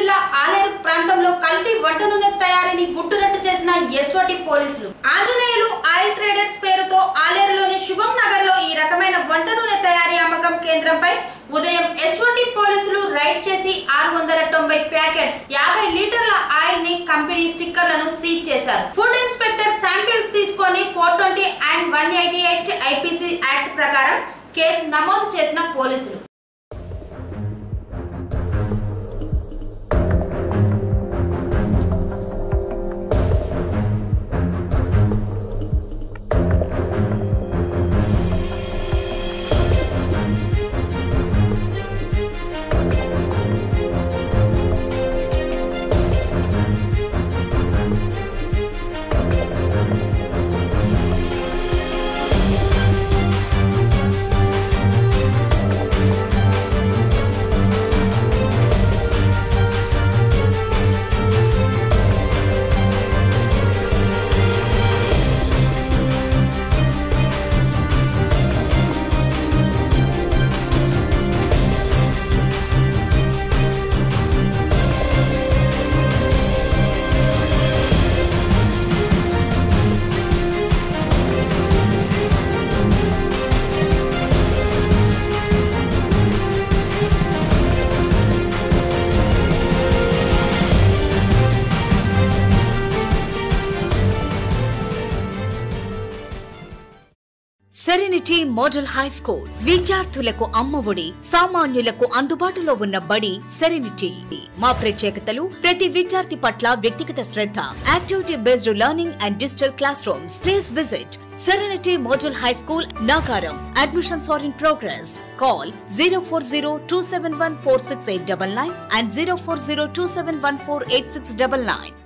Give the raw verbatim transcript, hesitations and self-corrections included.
జిల్లా ఆలేరు ప్రాంతంలో కల్తీ వంట నూనె తయారీని గుట్టురట్టు చేసిన ఎస్ఓటి పోలీసులు. ఆంజనేయులు ఆయిల్ ట్రేడర్స్ పేరుతో ఆలేరులోని శుభం నగర్ లో ఈ రకమైన వంట నూనె తయారీ అమ్మకం కేంద్రంపై ఉదయం ఎస్ఓటి పోలీసులు రైడ్ చేసి ఆరు వందల తొంభై ప్యాకెట్స్ యాభై లీటర్ల ఆయిల్ ని కంపెనీ స్టిక్కర్లను సీజ్ చేశారు. ఫుడ్ ఇన్స్పెక్టర్ శాంపిల్స్ తీసుకొని four twenty and one eighty eight IPC act ప్రకారం కేసు నమోదు చేసిన పోలీసులు. సెరెనిటీ మోడల్ హై స్కూల్ విద్యార్థులకు అమ్మఒడి, సామాన్యులకు అందుబాటులో ఉన్న బడి సెరెనిటీ. మా ప్రత్యేకతలు ప్రతి విద్యార్థి పట్ల వ్యక్తిగత శ్రద్ధ, activity based learning and digital classrooms. Please visit Serenity Model High School, Nagaram. Admissions are in progress. Call zero four zero two seven one four six eight nine nine and zero four zero two seven one four eight six nine nine.